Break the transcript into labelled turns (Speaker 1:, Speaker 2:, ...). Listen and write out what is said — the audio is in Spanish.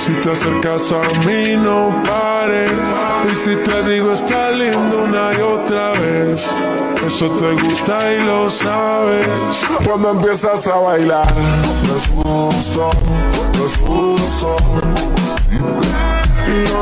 Speaker 1: Si te acercas a mí no pares. Y si te digo está lindo una y otra vez, eso te gusta y lo sabes. Cuando empiezas a bailar, les gusto, les gusto. Y yo